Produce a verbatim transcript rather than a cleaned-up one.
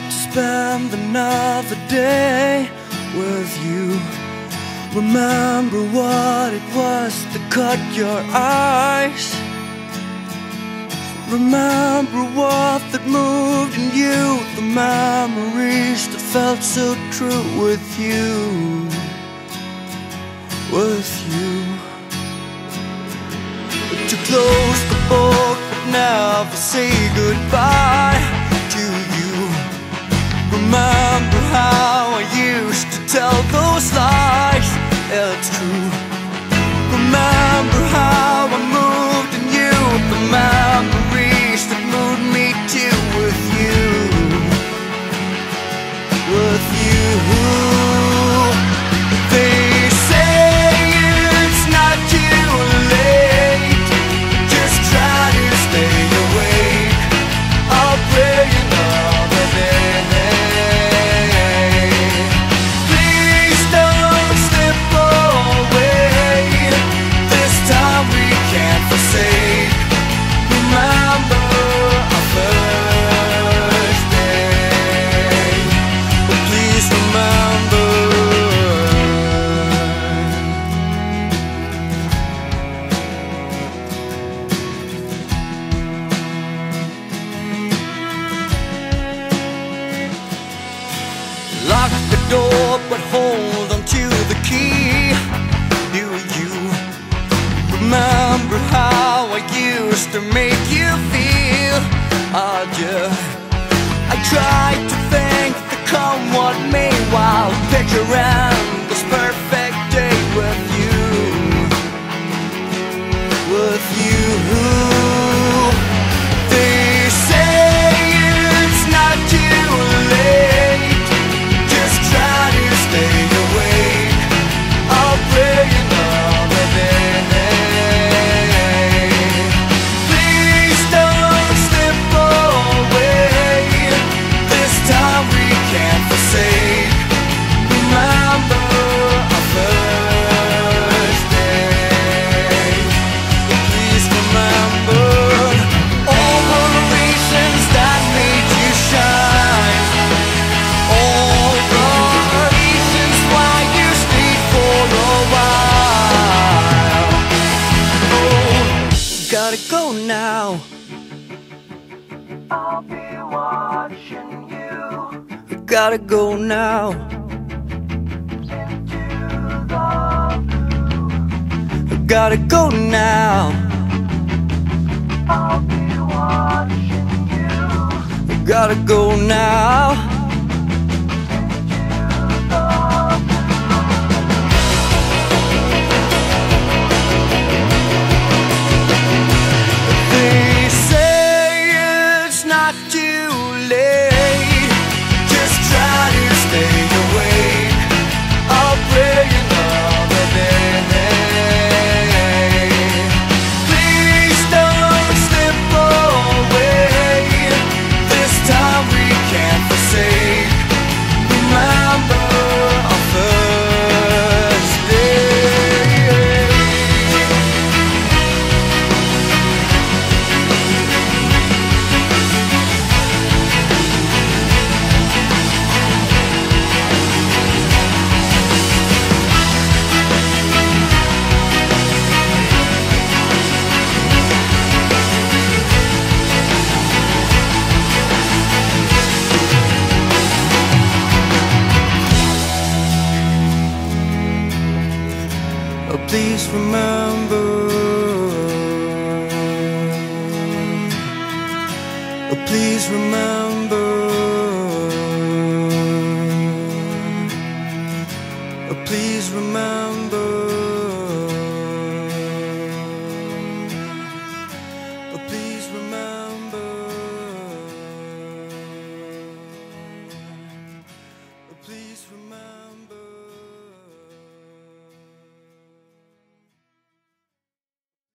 to spend another day with you. Remember what it was that caught your eyes. Remember what that moved in you, the memories that felt so true with you, with you. But you close the book but never say goodbye to you. Remember how I used to tell those lies, it's true. Remember how I moved in you, the memories that moved me to with you, with you. They say it's not too late, just try to stay awake. I'll pray another day. Please don't slip away, this time we can't forsake. Remember our first day, but please remember. Lock the door but hold on to the key. Do you remember how I used to make you feel? I just, I tried to think the come what may while picturing this perfect day with you, with you. They say it's not too late, just try to stay awake. I'll pray another day. Please don't slip away, this time we can't forsake. Remember our first day. Please remember all the reasons that made you shine, all the reasons why you stayed for a while. Oh, gotta go now. I'll be watching you. Gotta go now. Into the blue. Gotta go now. I'll be watching you. Gotta go now. They say it's not too late, just try to stay awake. I'll pray another day. Please don't slip away, this time we can't forsake. Remember our first day. Oh, please remember. Oh, please remember. Oh, please remember.